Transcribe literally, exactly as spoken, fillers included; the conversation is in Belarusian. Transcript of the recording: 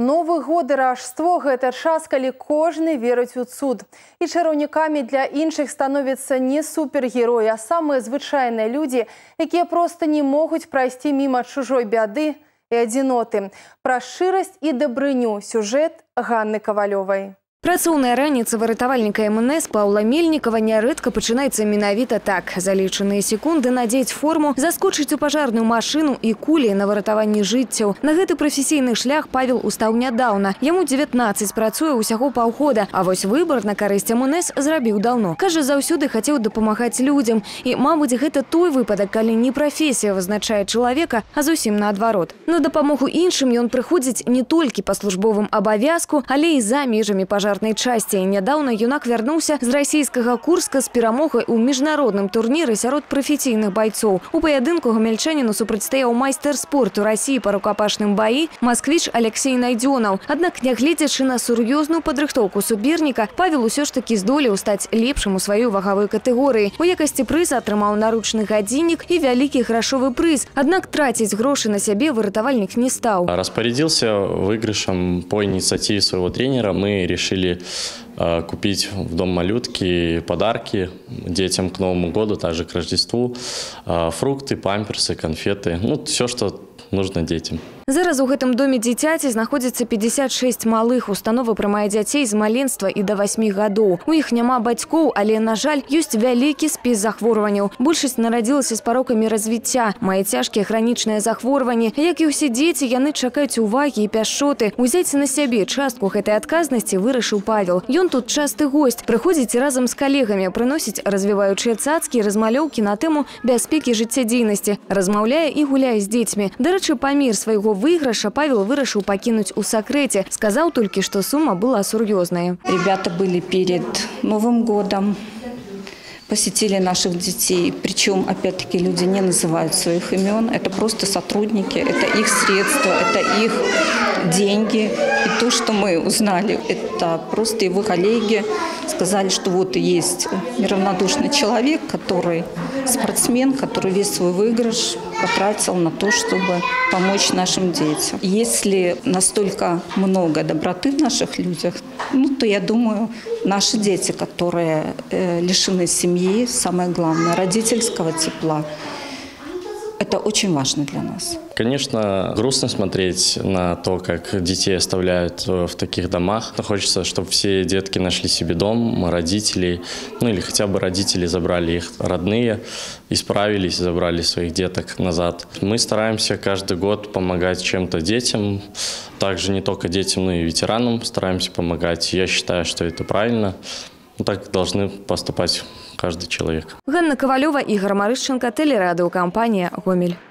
Новы год і Рождество – гэта час, калі кожны верыць у цуд. І чараўнікамі для іншых становяцца не супергероі, а самыя звычайныя людзі, якія проста не могуць прайсці міма чужой бяды і адзіноты. Пра шчырасць і дабрыню сюжэт Ганны Кавалёвай. Працоўная раніца выратавальніка эм эн эс Паўла Мельнікава нярэдка пачынаецца менавіта так. За лічаныя секунды надзець форму, заскочыць у пажарную машыну і кулі на выратаванні жыццяў. На гэты прафесійны шлях Павел устаў нядаўна. Яму дзевятнаццаць, працуе ўсяго паўгода, а вось выбар на карысць эм эн эс зрабіў даўно. Кажа, заўсёды хацеў дапамагаць людзям. І, мабыць, гэта той выпадак, калі не прафесія вызначае чалавека, а зусім наадварот. На дапамогу іншым ён прыходзіць не толькі па службовым абавязку, але і за межамі пажарнай части. Нядаўна юнак вярнуўся з расійскага Курска з перамогай у міжнародным турніры сярод прафесійных байцоў. У паядынку гамяльчаніну супрацьстаяў майстар спорту России па рукапашным баі москвіч Алексей Найдёнаў. Аднак, нягледзячы на сур'ёзную падрыхтоўку суперніка, Павел усё ж такі здолеў стаць лепшым у сваёй вагавой катэгорыі. У якасці прыза атрымаў наручны гадзіннік і вялікі грашовы прыз. Аднак траціць грошы на сябе выратавальнік не стаў. Распорядился выигрышем по инициативе своего тренера. Мы решили купить в Дом малютки подарки детям к Новому году, также к Рождеству, фрукты, памперсы, конфеты, ну, все, что нужно детям. Зараз у гэтым доме дзіцяці знаходзіцца пятьдесят шесть малых. Установа прымае дзяцей з маленства і да васьмі гадоў. У іх няма бацькоў, але, на жаль, ёсць вялікі спіс захворванняў. Большасць нарадзілася з парокамі развіцця, мае цяжкія хранічныя захворванні. Як і ўсе дзеці, яны чакаюць увагі і пяшчоты. Узяць на сябе частку гэтай адказнасці вырашыў Павел. Ён тут часты госць, прыходзіць разам з калегамі, прыносіць развіваючыя цацкі і размалёўкі на тэму бяспекі жыццядзейнасці, размаўляе і гуляе з дзецьмі. Дарэчы, памер свайго выигрыша Павел вырашыў пакінуць у сакрэце. Сказал только, что сумма была сур'ёзная. Ребята были перед Новым годом, посетили наших детей. Причем, опять-таки, люди не называют своих имен. Это просто сотрудники, это их средства, это их деньги. И то, что мы узнали, это просто его коллеги сказали, что вот есть неравнодушный человек, который спортсмен, который весь свой выигрыш потратил на то, чтобы помочь нашим детям. Если настолько много доброты в наших людях, ну, то я думаю, наши дети, которые э, лишены семьи, самое главное, родительского тепла, это очень важно для нас. Конечно, грустно смотреть на то, как детей оставляют в таких домах. Хочется, чтобы все детки нашли себе дом, родителей, ну или хотя бы родители забрали их родные, исправились, забрали своих деток назад. Мы стараемся каждый год помогать чем-то детям, также не только детям, но и ветеранам стараемся помогать. Я считаю, что это правильно. Так должны поступать каждый человек. Ганна Ковалева, Игорь Марышченко, телерадиокомпания «Гомель».